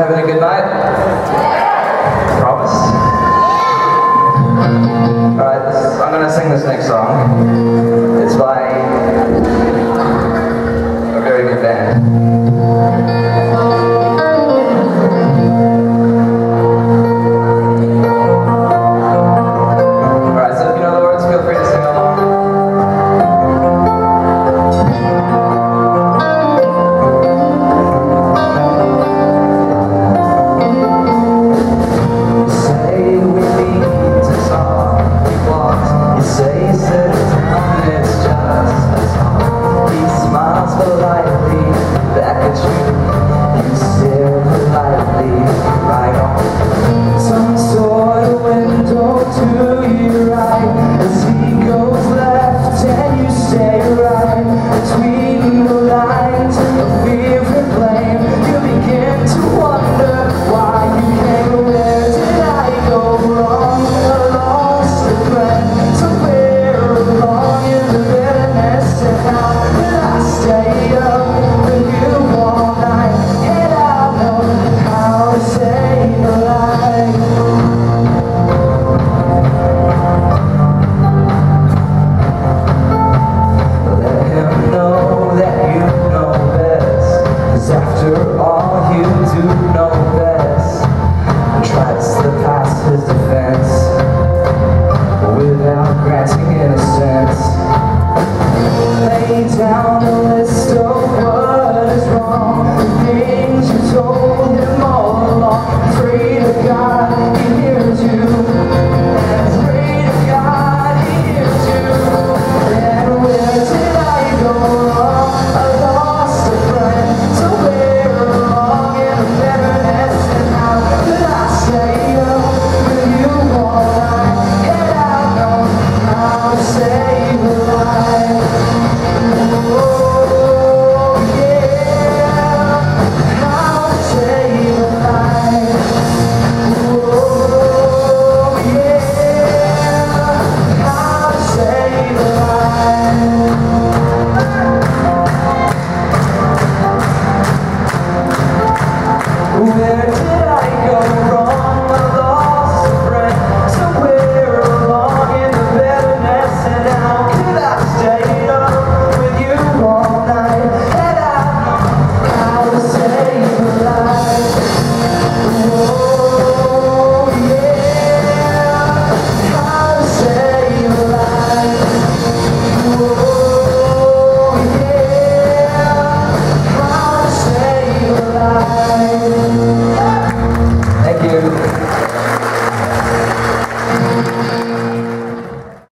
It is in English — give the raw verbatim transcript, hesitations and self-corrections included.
having a good night? Promise? Alright, this is, I'm gonna sing this next song. It's by a very good band. Alright, so if you know the words, feel free to sing along. Without granting innocence, lay down the list.